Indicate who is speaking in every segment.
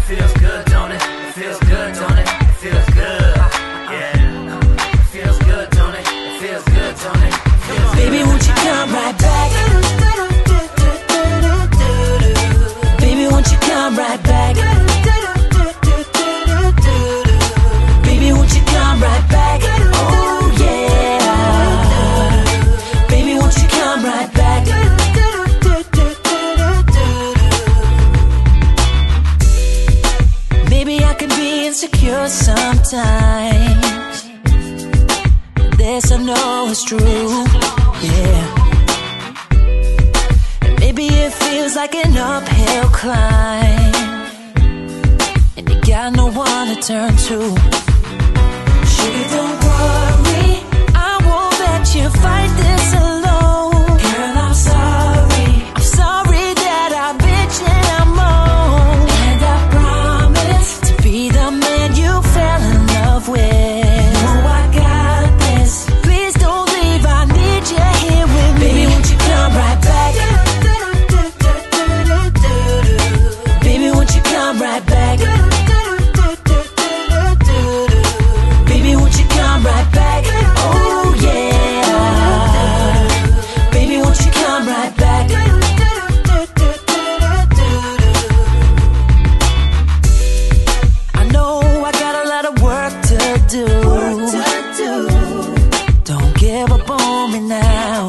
Speaker 1: feels good, don't it? It feels good, don't it? It feels good. Yeah. It feels good, don't it? It feels good, don't it?
Speaker 2: Baby, won't you come right back? Baby, won't you come right back? Baby, won't you come right back? Oh yeah. Baby, won't you come right back? Maybe I can be insecure sometimes. This I know is true, yeah. And maybe it feels like an uphill climb, and you got no one to turn to. Sugar, don't worry, I won't let you fight this alone. Girl, I'm sorry. I'm sorry that I bitch and I moan. And I promise to be the man you fell in love with. Oh, I got this. Please don't leave, I need you here with me. Baby, won't you come right back? Baby, won't you come right back? Baby, won't you come right back? Oh yeah. Baby, won't you come right back? I know I got a lot of work to do. Don't give up on me now.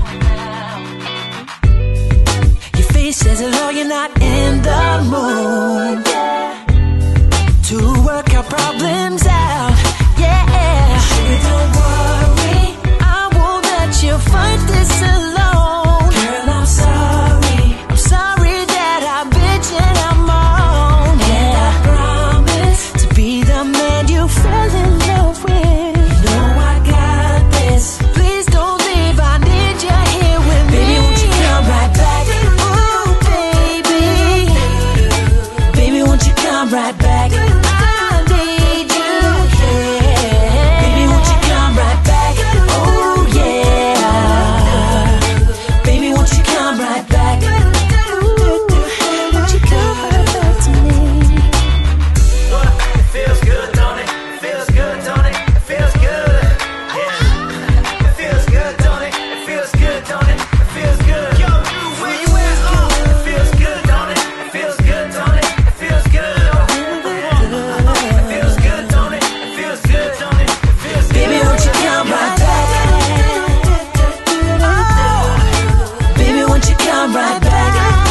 Speaker 2: Your face says hello, you're not in the mood to work our problems out, yeah. Sugar, don't worry, I won't let you fight this alone. Girl, I'm sorry. I'm sorry that I bitch and I moan. And I promise to be the man you fell in love with. No, I got this. Please don't leave, I need you here with me. Baby, won't you come right back? Ooh, baby. Baby, won't you come right back? I need you, yeah. Baby, won't you come right back? Oh yeah. Baby, won't you come right back? Won't you come right back to me?
Speaker 1: It feels good, don't it? It feels good, don't it? It feels good. Yeah. It feels good, don't it? It feels good, don't it? It feels good. Yo, where you at? It feels good, don't it? It feels good, don't it? It feels good. It feels good, don't it? It feels good, don't it? It feels good.
Speaker 2: Baby, won't you come right back? Baby, won't you come right back?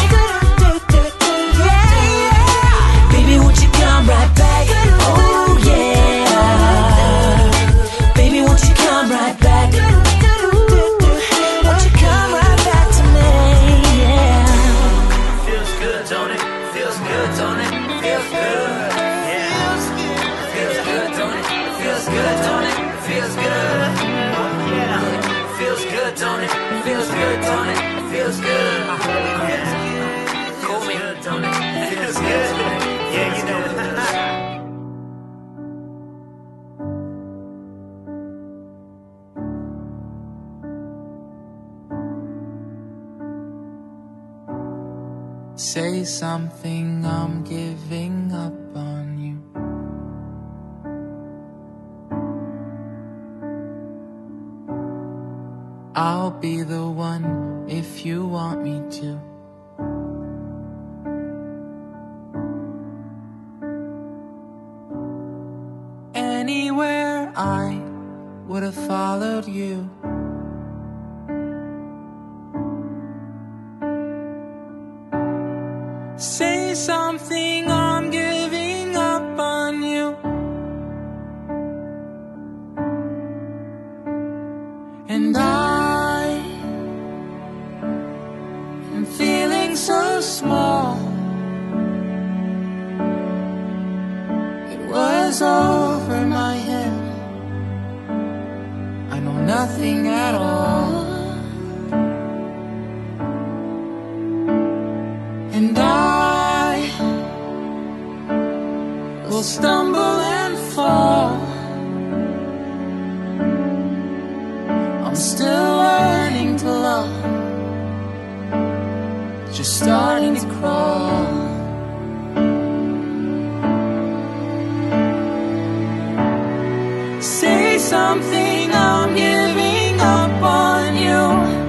Speaker 2: Baby, won't you come right back? Oh yeah. Baby, won't you come right back? Won't you come right back to me? Yeah.
Speaker 1: Feels good, don't it? Feels good, don't it? Feels good. Yeah. Feels good, don't it? Feels good, don't it? Feels good. Yeah. Feels good, don't it? Feels good, don't it? Feels good. Yeah. Cool me, don't it? Feels good. Yeah, you know it.
Speaker 3: Say something, I'm giving up on you. I'll be the one if you want me to. Anywhere I would have followed you. Say something, I'm giving up on you. And I am feeling so small. It was over my head. I know nothing at all. And I will stumble and fall. I'm still learning to love, just starting to crawl. something, I'm giving up on you.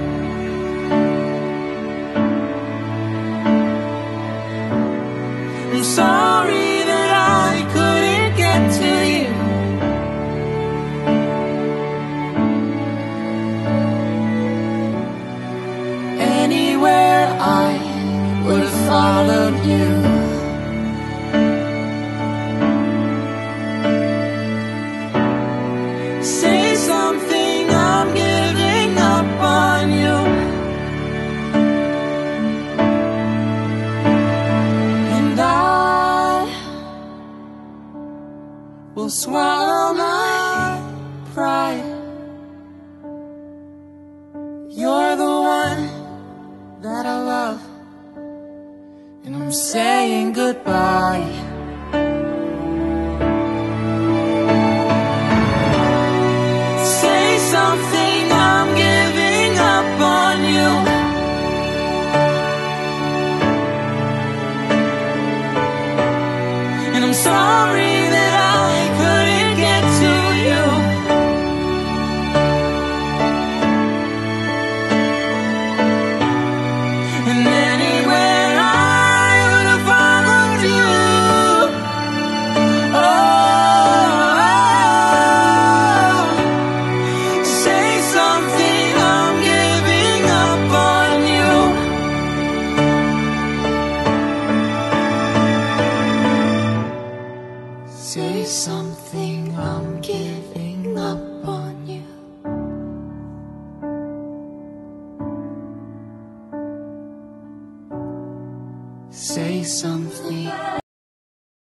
Speaker 3: I'm sorry that I couldn't get to you. Anywhere I would have followed you. Say something, I'm giving up on you. And I will swallow my pride. You're the one that I love, and I'm saying goodbye. Say something, I'm giving up on you. And I'm sorry that I couldn't get to you. And anywhere I would have followed you. Say something, I'm giving up on you. Say something.